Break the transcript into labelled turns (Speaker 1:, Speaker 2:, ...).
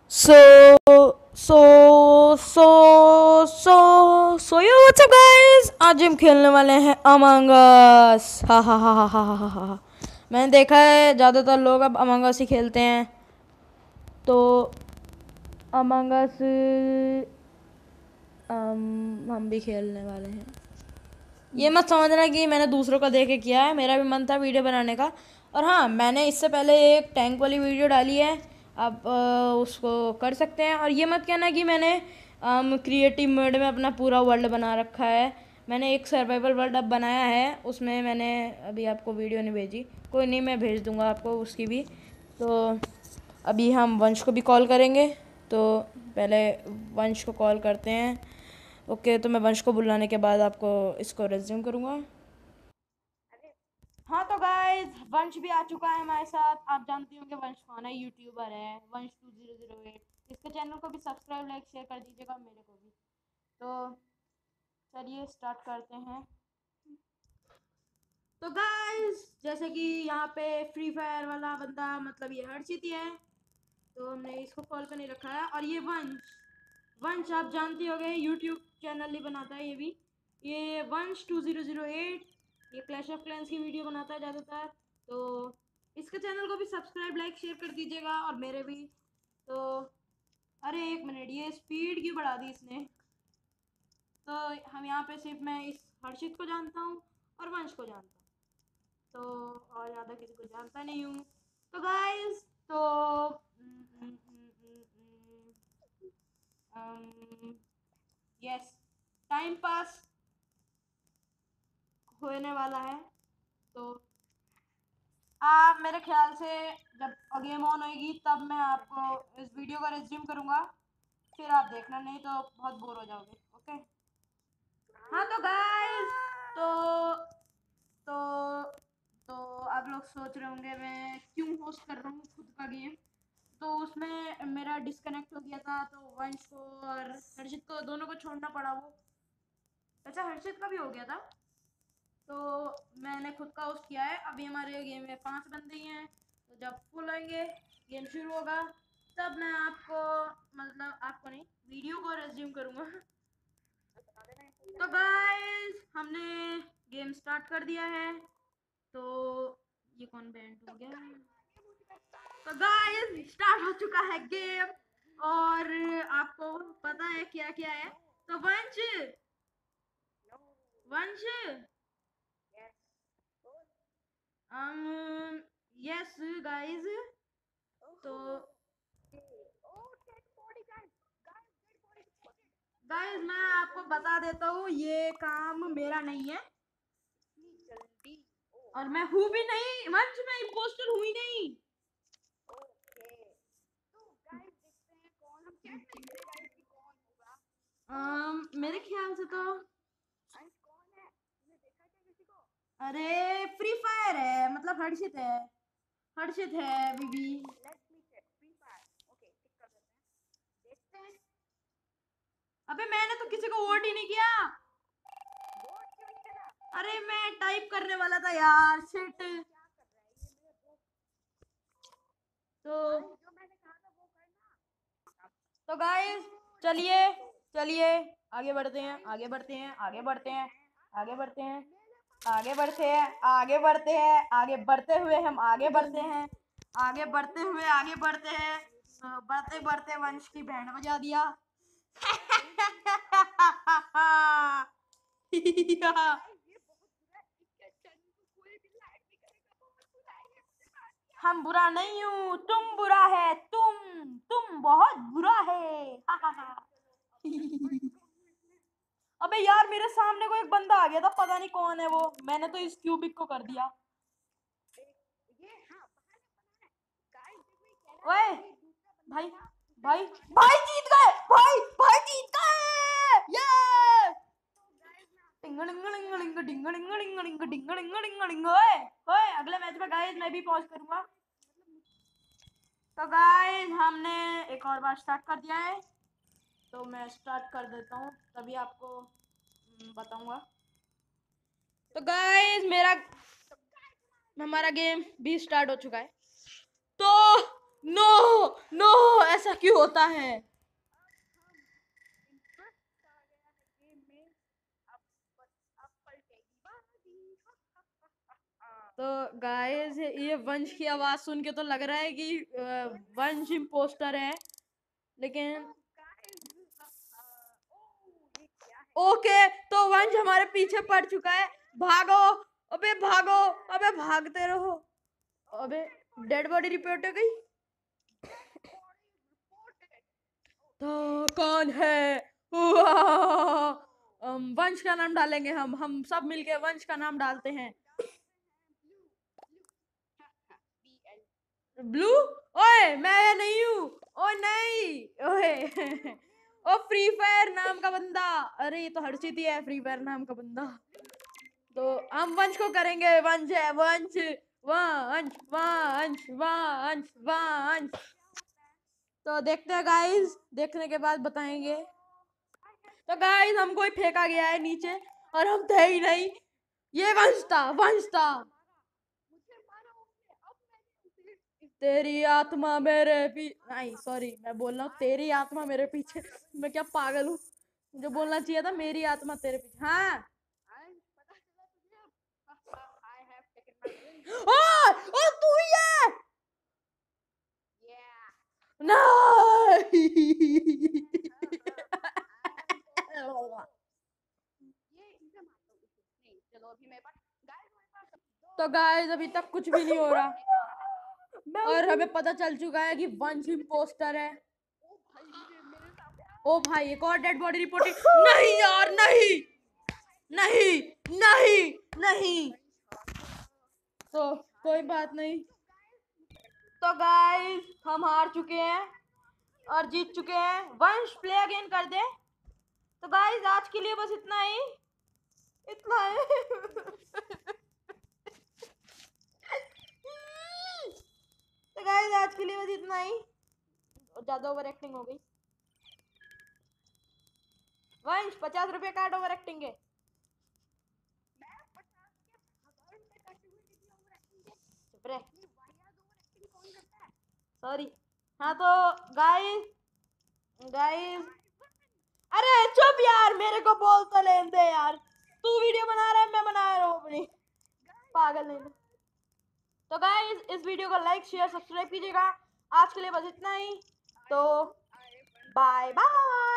Speaker 1: सो यो WhatsApp guys, आज हम खेलने वाले हैं अमंग अस। हा हा हा हा हा हा हा हा। मैंने देखा है ज़्यादातर लोग अब अमंग अस ही खेलते हैं, तो अमंग अस हम भी खेलने वाले हैं। ये मत समझना कि मैंने दूसरों का देख के किया है, मेरा भी मन था वीडियो बनाने का। और हाँ, मैंने इससे पहले एक टैंक वाली वीडियो डाली है, आप उसको कर सकते हैं। और ये मत कहना कि मैंने क्रिएटिव मोड में अपना पूरा वर्ल्ड बना रखा है। मैंने एक सर्वाइवल वर्ल्ड अब बनाया है, उसमें मैंने अभी आपको वीडियो नहीं भेजी। कोई नहीं, मैं भेज दूँगा आपको उसकी भी। तो अभी हम वंश को भी कॉल करेंगे, तो पहले वंश को कॉल करते हैं। ओके, तो मैं वंश को बुलाने के बाद आपको इसको रिज्यूम करूँगा। हाँ तो गाइस, वंश भी आ चुका है हमारे साथ। आप जानते होंगे वंश कौन है, यूट्यूबर है वंश 2008। इसके चैनल को भी सब्सक्राइब लाइक शेयर कर दीजिएगा, मेरे को भी। तो चलिए स्टार्ट करते हैं। तो गाइस, जैसे कि यहाँ पे फ्री फायर वाला बंदा, मतलब ये हर्षित ही है, तो हमने इसको कॉल पे नहीं रखा है। और ये वंश वंश आप जानते होंगे, यूट्यूब चैनल ही बनाता है ये वंश 2008। ये क्लैश ऑफ क्लैंस की वीडियो बनाता है ज़्यादातर। तो इसके चैनल को भी सब्सक्राइब लाइक शेयर कर दीजिएगा, और मेरे भी। तो अरे एक मिनट, ये स्पीड क्यों बढ़ा दी इसने? तो हम यहाँ पे सिर्फ मैं इस हर्षित को जानता हूँ और वंश को जानता हूँ, तो और ज़्यादा किसी को जानता नहीं हूँ। तो गाइस, तो यस, टाइम पास होने वाला है। तो आप मेरे ख्याल से जब गेम ऑन होएगी तब मैं आपको इस वीडियो का रिज्यूम करूँगा, फिर आप देखना, नहीं तो बहुत बोर हो जाओगे। ओके। हाँ तो गाइस, तो तो तो आप लोग सोच रहे होंगे मैं क्यों होस्ट कर रहा हूँ खुद का गेम। तो उसमें मेरा डिस्कनेक्ट हो गया था, तो वंश को और हर्षित को दोनों को छोड़ना पड़ा। वो अच्छा, हर्षित का भी हो गया था, तो मैंने खुद का होस्ट किया है। अभी हमारे गेम में 5 बंदे ही हैं, तो जब फुल होंगे, गेम शुरू होगा, तब मैं आपको, मतलब आपको नहीं, वीडियो को रिज्यूम करूँगा। तो गाइस, हमने गेम स्टार्ट कर दिया है। तो ये कौन बैंड हो गया? तो गाइस, स्टार्ट हो चुका है गेम, और आपको पता है क्या क्या है। तो वंश वंश यस गाइस, तो गाइस मैं आपको बता देता हूँ, ये काम मेरा नहीं है, और मैं हूँ भी नहीं वंश, मैं इम्पोस्टर हूँ ही नहीं। मेरे ख्याल से तो, अरे फ्री फायर है, मतलब हर्षित है, हर्षित है बीबी। अबे मैंने तो किसी को वोट ही नहीं किया। अरे मैं टाइप करने वाला था यार, शिट। तो तो गाइस, चलिए चलिए आगे बढ़ते हैं, आगे बढ़ते हैं, आगे बढ़ते हैं, आगे बढ़ते हैं, आगे बढ़ते हैं, आगे बढ़ते हैं, आगे बढ़ते हुए हम आगे बढ़ते हैं, आगे बढ़ते हुए आगे बढ़ते हैं। बढ़ते बढ़ते वंश की बैंड बजा दिया। हम बुरा नहीं हूँ, तुम बुरा है, तुम बहुत बुरा है। अबे यार, मेरे सामने को एक बंदा आ गया था, पता नहीं कौन है वो, मैंने तो इस क्यूबिक को कर दिया। ओए भाई, भाई भाई जीत गए, भाई भाई जीत गए, ये टिंगलिंगलिंगलिंग डिंगलिंगलिंगलिंग डिंगलिंगलिंगलिंग। ओए ओए, अगले मैच में गाइस मैं भी पॉज करूंगा। तो गाइस, हमने एक और बार स्टार्ट कर दिया है, तो मैं स्टार्ट कर देता हूँ, तभी आपको बताऊंगा। तो गाइस, हमारा गेम भी स्टार्ट हो चुका है। तो नो नो, ऐसा क्यों होता है? तो गाइस ये वंश की आवाज सुन के तो लग रहा है कि वंश इम्पोस्टर है, लेकिन ओके, तो वंश हमारे पीछे पड़ चुका है। भागो, अबे भागो, अबे भागते रहो। अबे डेड बॉडी रिपोर्ट हो गई। तो कौन है? वंश का नाम डालेंगे, हम सब मिलके वंश का नाम डालते हैं। ब्लू? ओए मैं नहीं हूँ। ओ नहीं, ओए ओ फ्री फायर नाम का बंदा। अरे ये तो हर्षित ही है, फ्री फायर नाम का बंदा। तो हम वंश को करेंगे, वंश है, वंश वंश वंश वंश वंश। तो देखते हैं गाइस, देखने के बाद बताएंगे। तो गाइस हमको ही फेंका गया है नीचे और हम थे ही नहीं। ये वंश था, वंश था। तेरी आत्मा मेरे नहीं सॉरी, मैं बोल रहा हूँ तेरी आत्मा मेरे पीछे। मैं क्या पागल हूँ? मुझे बोलना चाहिए था मेरी आत्मा तेरे पीछे। हाँ ओ तू ही है। तो गाइस अभी तक कुछ भी नहीं हो रहा और हमें पता चल चुका है कि वंश इम्पोस्टर है। ओ भाई एक और डेड बॉडी रिपोर्टिंग। नहीं यार, नहीं नहीं नहीं नहीं। तो कोई बात नहीं। तो गाइस हम हार चुके हैं और जीत चुके हैं। वंश प्ले अगेन कर दे। तो गाइस आज के लिए बस इतना ही, इतना ही। तो गाइस आज के लिए बस इतना ही, ज्यादा ओवर एक्टिंग हो गई। वंश 50 रुपए काट ओवर एक्टिंग के। चुप रहे, सॉरी। हाँ तो गाइस, गाइस अरे चुप यार, मेरे को बोल तो लेने दे यार। तू वीडियो बना रहा है, मैं बना रहा हूँ अपनी, पागल नहीं। तो गाइस इस वीडियो को लाइक शेयर सब्सक्राइब कीजिएगा। आज के लिए बस इतना ही, तो बाय बाय।